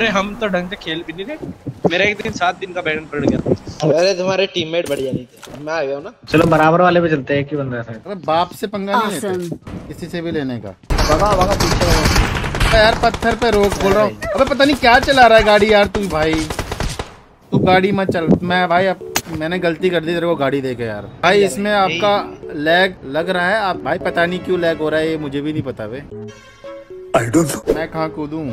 अरे हम तो ढंग से खेल भी नहीं रहे। मेरा एक दिन 7 दिन का बैन पड़ गया। अरे तुम्हारे टीममेट बढ़िया नहीं थे, मैं आ गया हूँ ना। चलो बराबर वाले पे चलते हैं, एक ही बंदा है। अरे बाप से पंगा नहीं लेते किसी से भी लेने का। भगा भगा पीछे यार पत्थर पे रोक बोल रहा हूँ। अबे पता नहीं क्या चला रहा है गाड़ी यार तू भाई। तू गाड़ी मत चल। मैं भाई अब मैंने गलती कर दी तेरे को गाड़ी देके यार। भाई इसमें आपका लैग लग रहा है। आप भाई पता नहीं क्यों लैग हो रहा है, ये मुझे भी नहीं पता वे। I don't know। मैं कहाँ कूदूं?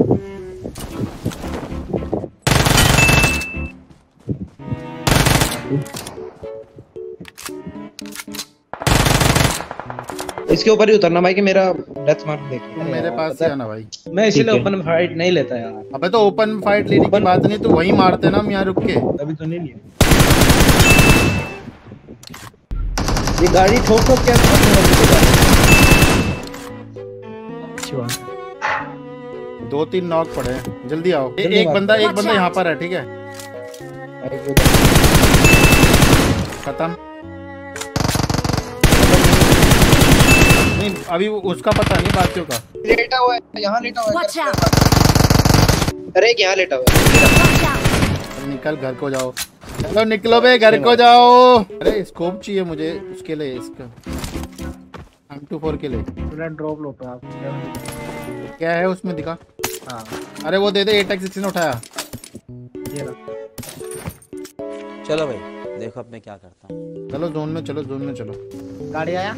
इसके ऊपर ही उतरना भाई कि मेरा डेथ मार्क देखिए। मेरे पास ही आना भाई। मैं इसीलिए ओपन में फाइट नहीं लेता यार। अबे तो ओपन फाइट लेने की बात नहीं, तो वही मारते ना हम यहाँ रुक के। अभी तो नहीं लिया। ये गाड़ी ठोक ठोक क्या दो तीन नॉक पड़े हैं, जल्दी आओ। एक बंदा यहाँ पर है, ठीक है खत्म। नहीं अभी उसका पता नहीं, बाकियों का। लेटा हुआ है यहाँ, लेटा हुआ है। अरे यहाँ लेटा हुआ है। निकल घर को जाओ। चलो निकलो बे घर को जाओ। अरे स्कोप चाहिए मुझे उसके लिए, इसका M24 के लिए। ड्रॉप लो पे आप। क्या है उसमें दिखा? हाँ अरे वो दे दे, एटेक्स इसने उठाया। चलो भाई देखो अब मैं क्या करता हूँ। चलो जोन में चलो, जोन में चलो। गाड़ी आया।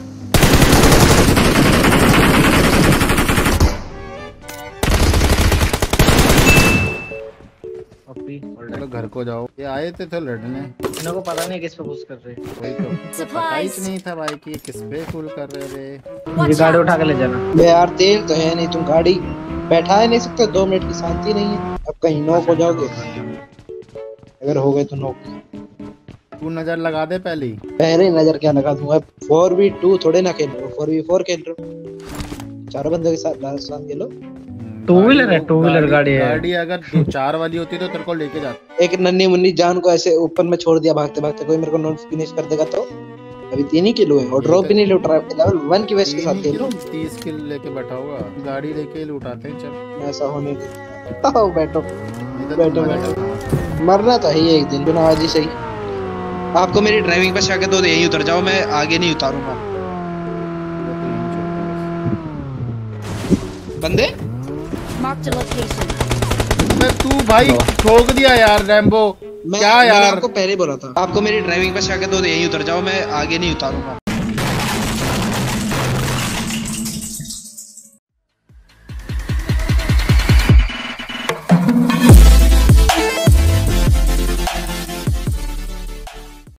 चलो घर को जाओ। ये आए थे तो लड़ने। इन्हों को पता नहीं किस पे पुश कर रहे। वही तो पता ही नहीं था भाई कि किस पे फुल कर रहे थे। ये गाड़ी उठा के ले जाना। बे यार तेल तो है नहीं, तुम गाड़ी बैठा ही नहीं सकते। 2 मिनट की शांति नहीं है। अब कहीं नॉक हो जाओगे, अगर हो गए तो नॉक। तू नजर लगा दे पहले ही। पहले नजर क्या लगा दूंगा? 4v2 थोड़े ना खेल रहे हो, 4v4 खेल रहे हो। 4 बंदों के साथ खेलो। टू व्हीलर है, टू व्हीलर गाड़ी है। गाड़ी अगर 2-4 वाली होती तो तेरे को लेके जाता। एक नन्ही मुन्नी जान को ऐसे ऊपर में छोड़ दिया भागते भागते, कोई मेरे को नॉन फिनिश कर देगा तो। अभी 3 ही किलो है और ड्रॉप भी नहीं लूट रहा है। लेवल 1 की वेस्ट के साथ खेल रहा हूं। 30 किल लेके बैठा होगा, गाड़ी लेके लूटाते हैं। चल ऐसा होने दे। आओ बैठो बैठो। मरना तो है एक दिन, बिना आज ही सही। आपको मेरी ड्राइविंग पर शक है तो यहीं उतर जाओ, मैं आगे नहीं उतारूंगा। बंदे Marked a location. मैं तू भाई ठोक दिया यार रैम्बो। क्या यार? मैंने आपको पहले बोला था, आपको मेरी ड्राइविंग पर शक है तो यहीं उतर जाओ, मैं आगे नहीं उतारूंगा।